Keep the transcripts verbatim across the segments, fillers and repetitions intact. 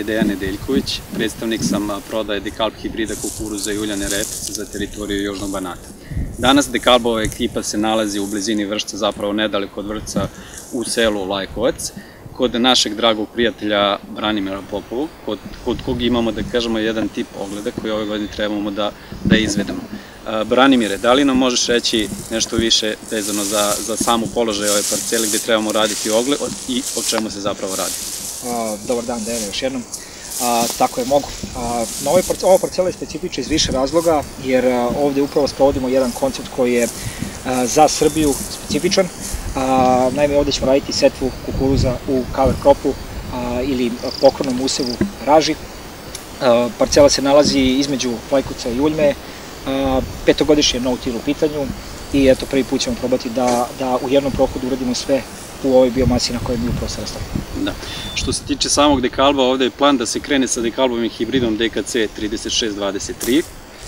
Dejan Nedeljković, predstavnik sam prodaje DEKALB hibrida kukuruza i uljane repice za teritoriju Južnog Banata. Danas DEKALBova ekipa se nalazi u blizini Vršca, zapravo nedaleko od Vršca u selu Lajkovac, kod našeg dragog prijatelja Branimira Popovu, kod, kod kog imamo, da kažemo, jedan tip ogleda koji ove godine trebamo da, da izvedemo. Branimire, da li nam možeš reći nešto više vezano za, za samu položaj ove parcele gde trebamo raditi ogled i o čemu se zapravo radi? A, dobar dan, Dejane, još jednom. A, tako je, mogu. A, na ovoj parcela, ova parcela je specifična iz više razloga, jer a, ovde upravo sprovodimo jedan koncept koji je a, za Srbiju specifičan. A, naime, ovde ćemo raditi setvu kukuruza u cover cropu a, ili pokornom usevu raži. A, parcela se nalazi između Lajkovca i Uljme, a, petogodišnje no-till u pitanju i eto, prvi put ćemo probati da, da u jednom prohodu uradimo sve u ovoj biomasi na kojoj mi upravo se rastavimo. Da. Što se tiče samog DEKALBa, ovde je plan da se krene sa DEKALBovim hibridom D K C trideset šest dvadeset tri.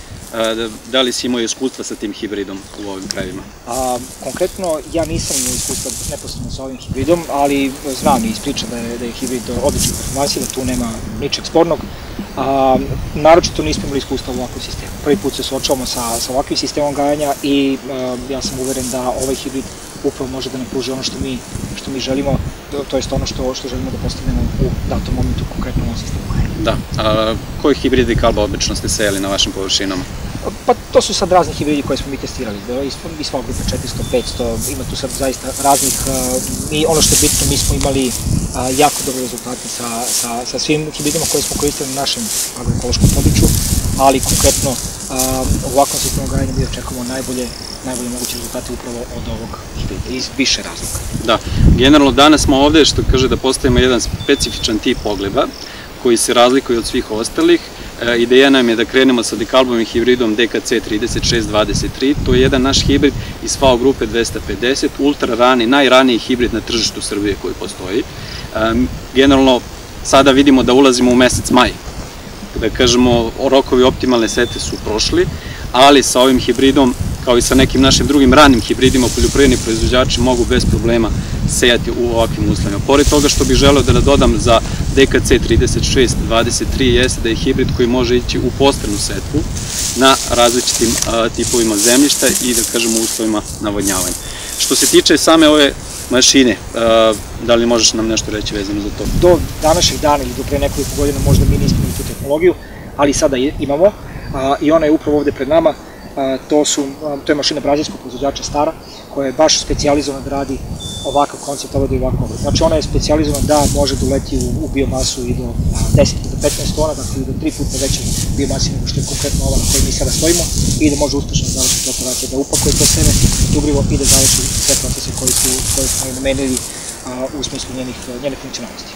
Da li si imao iskustva sa tim hibridom u ovim krajevima? A, konkretno, ja nisam imao iskustva neposredno sa ovim hibridom, ali znam iz priča da je, da je hibrid odličan performansi, da tu nema ničeg spornog. A, naročito nismo imali iskustva u ovakvom sistemu. Prvi put se suočavamo sa, sa ovakvim sistemom gajanja i a, ja sam uveren da ovaj hibrid upravo može da nam pruži ono što mi, što mi želimo, to je ono što, što želimo da postignemo u datom momentu, konkretno u ovom sistemu gajanja. Da. A koji hibrid DEKALBa obično ste sejali na vašim površinama? Pa to su sad razni hibridi koje smo mi testirali, iz svog grupa četiristo, petsto, ima tu sad zaista raznih, mi, ono što je bitno, mi smo imali a, jako dobre rezultate sa, sa, sa svim hibridima koje smo koristili na našem agroekološkom području, ali konkretno a, u ovakvom sistemu gajanja mi očekujemo najbolje, najbolje moguće rezultate upravo od ovog hibrida, iz više razloga. Da, generalno danas smo ovde, što kaže, da postavimo jedan specifičan tip ogleda, koji se razlikuje od svih ostalih. Ideja nam je da krenemo sa DEKALBovim hibridom D K C trideset šest dvadeset tri. To je jedan naš hibrid iz F A O grupe dvesta pedeset, ultra rani, najraniji hibrid na tržištu Srbije koji postoji. Generalno, sada vidimo da ulazimo u mesec maj. Da kažemo, rokovi optimalne setve su prošli, ali sa ovim hibridom, kao i sa nekim našim drugim ranim hibridima, poljoprivredni proizvođači mogu bez problema sejati u ovakvim uslovima. Pored toga što bih želeo da dodam za D K C trideset šest dvadeset tri jeste da je hibrid koji može ići u postranu setvu na različitim tipovima zemljišta i, da kažemo, uslovima navodnjavanja. Što se tiče same ove mašine, da li možeš nam nešto reći vezano za to? Do današnjih dana ili do pre nekoliko godina možda mi nismo imali tu tehnologiju, ali sada imamo i ona je upravo ovde pred nama. To, su, to je mašina brazilskog proizvođača stara, koja je baš specijalizovana da radi ovakav koncept ogleda i ovakav ogled. Znači ona je specijalizovana da može da uleti u, u biomasu i do deset do petnaest tona, dakle i do tri puta veće biomasi nego što je konkretno ova na kojoj mi sada stojimo i da može uspešno završiti operacije, da upakuje to seme, đubrivo i da završi sve procese koji su, koje smo je namenili a, u smislu njenih, njene funkcionalnosti.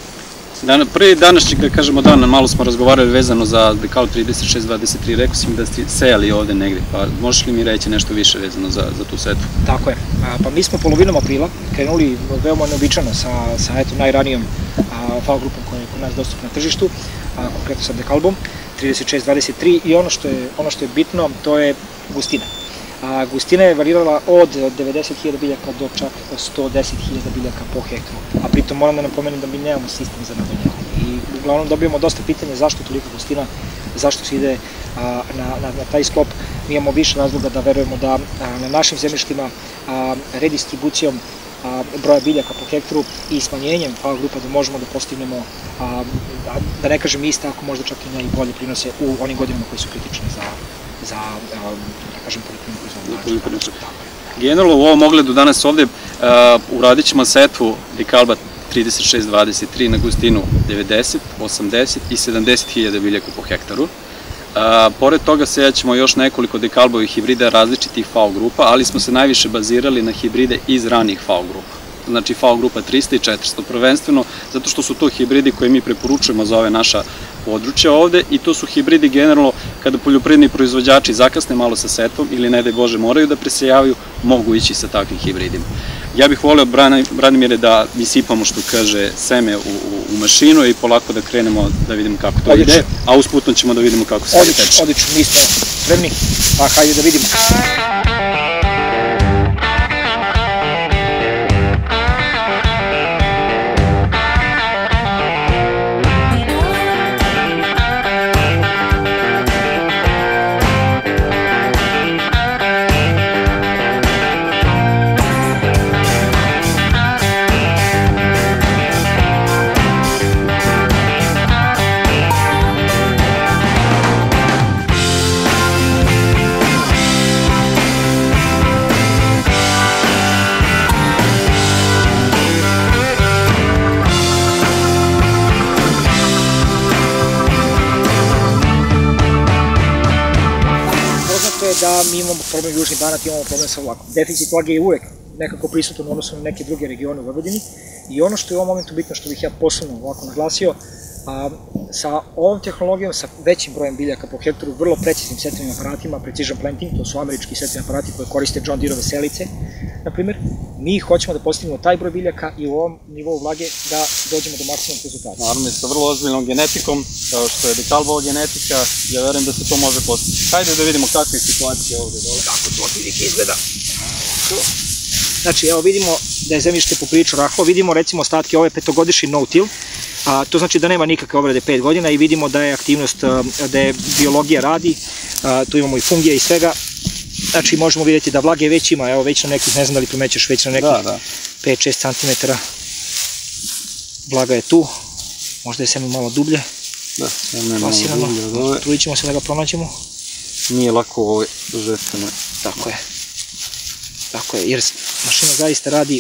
Prvi današnjeg, da kažemo, dana, malo smo razgovarali vezano za DEKALB trideset šest dvadeset tri, rekao si mi da ste sejali ovde negde, pa možeš li mi reći nešto više vezano za, za tu setvu? Tako je, a, pa mi smo polovinom aprila krenuli veoma neobičajno sa, sa eto, najranijom F A O grupom koja je kod nas dostupna na tržištu, a, konkretno sa DEKALBom trideset šest dvadeset tri i ono što je, ono što je bitno, to je gustina. A, gustina je varirala od devedeset hiljada biljaka do čak sto deset hiljada biljaka po hektaru, a pritom moram da napomenem da mi nemamo sistem za navodnjavanje i uglavnom dobijamo dosta pitanja zašto toliko gustina, zašto se ide a, na, na, na taj sklop. Mi imamo više razloga da verujemo da a, na našim zemljištima a, redistribucijom a, broja biljaka po hektaru i smanjenjem F A O grupa da možemo da postignemo, a, da ne kažem iste, ako možda čak i najbolje prinose u onim godinama koji su kritični za za, da kažem, poljoprivrednu proizvodnju. Generalno u ovom ogledu danas ovde uradit ćemo setvu DEKALBa trideset šest dvadeset tri na gustinu devedeset, osamdeset i sedamdeset hiljada biljaka po hektaru. Pored toga sejat ćemo još nekoliko DEKALBovih hibrida različitih F A O grupa, ali smo se najviše bazirali na hibride iz ranih F A O grupa. Znači F A O grupa trista i četiristo, prvenstveno zato što su to hibridi koje mi preporučujemo za ove naša područja ovde i to su hibridi generalno kada poljoprivredni proizvođači zakasne malo sa setvom ili ne daj Bože moraju da presejavaju, mogu ići sa takvim hibridima. Ja bih voleo, Branimire, da isipamo, što kaže, seme u, u, u mašinu i polako da krenemo da vidimo kako to ide, a usputno ćemo da vidimo kako se teče. Odlično, mi smo spremni, pa hajde da vidimo. mi imamo problem Južni Banat, imamo problem sa vlakom. Deficit vlage je uvek nekako prisutan u odnosu na neke druge regione u Vojvodini i ono što je u ovom momentu bitno, što bih ja posebno ovako naglasio, a, sa ovom tehnologijom, sa većim brojem biljaka po hektaru, vrlo preciznim setvnim aparatima, precision planting, to su američki setvni aparati koje koriste John Deere-ove selice, na primjer, mi hoćemo da postignemo taj broj biljaka i u ovom nivou vlage da dođemo do maksimum rezultata. Naravno, sa vrlo ozbiljnom genetikom, kao što je Dekalbova genetika, ja verujem da se to može postići. Hajde da vidimo kakve situacije ovde dole. Kako to otprilike izgleda. Znači, evo vidimo da je zemljište poprilično rahlo, vidimo recimo ostatke ove petogodišnji no-till, a, to znači da nema nikakve obrade pet godina i vidimo da je aktivnost, da je biologija radi, a, tu imamo i fungije i svega, znači možemo vidjeti da vlage već ima, evo već na nekih, ne znam da li primećeš, već na nekih da, da. pet šest centimetara vlaga je tu, možda je seme malo dublje, da, seme malo dublje, trudit ćemo se da ga pronađemo. Nije lako u ovoj žestvenoj. Tako je. Tako je, jer mašina zaista radi,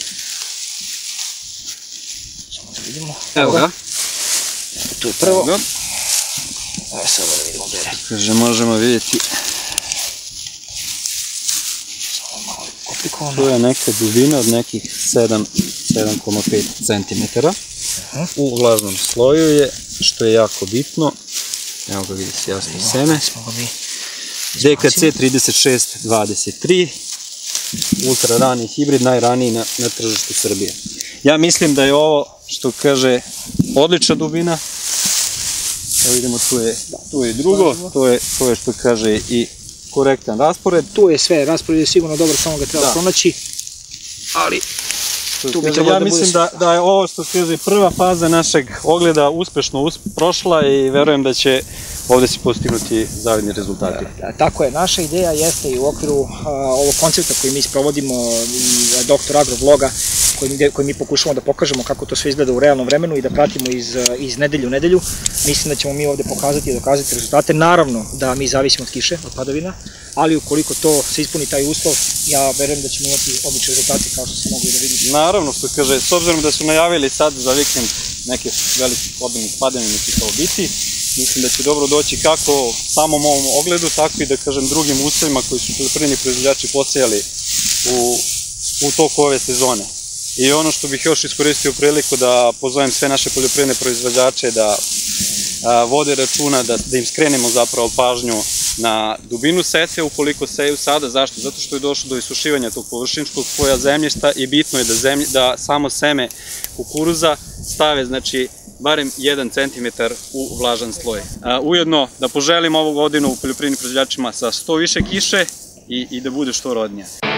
samo da vidimo, evo ga, tu je prvo, evo samo da vidimo gdje je. Kaže, možemo vidjeti, samo malo komplikovano, tu je neka dubina od nekih sedam zarez pet centimetara, u vlažnom sloju je, što je jako bitno, evo ga vidi se jasno seme, D K C trideset šest dvadeset tri, ultra rani hibrid, najraniji na, na tržištu Srbije. Ja mislim da je ovo, što kaže, odlična dubina. Evo vidimo, tu je, tu je drugo, to je, to je što kaže i korektan raspored. Tu je sve, raspored je sigurno dobar, samo ga treba pronaći, ali tu bi trebalo ja da bude mislim da, da je ovo, što kaže, prva faza našeg ogleda uspešno usp prošla i verujem da će ovde se postignuti zavidni rezultati. Tako je, naša ideja jeste i u okviru ovog koncepta koji mi sprovodimo i Dr Agro vloga koji mi pokušamo da pokažemo kako to sve izgleda u realnom vremenu i da pratimo iz nedelju u nedelju. Mislim da ćemo mi ovde pokazati i dokazati rezultate. Naravno da mi zavisimo od kiše, od padavina, ali ukoliko to se ispuni taj uslov, ja verujem da ćemo imati odlične rezultate kao što se mogu i da vidimo. Naravno, što kaže, s obzirom da su najavili sad za vikend neke velike obimnih padavina će to biti, mislim da će dobro doći kako samom ovom ogledu, tako i da kažem drugim uslovima koji su poljoprivredni proizvođači posejali u, u toku ove sezone. I ono što bih još iskoristio priliku da pozovem sve naše poljoprivredne proizvođače da a, vode računa, da, da im skrenemo zapravo pažnju na dubinu setve ukoliko seju sada. Zašto? Zato što je došlo do isušivanja tog površinskog sloja zemljišta i bitno je da, zemlj, da samo seme kukuruza stave, znači, barem jedan centimetar u vlažan sloj. A, ujedno da poželim ovu godinu poljoprivrednim proizvođačima sa što više kiše i, i da bude što rodnije.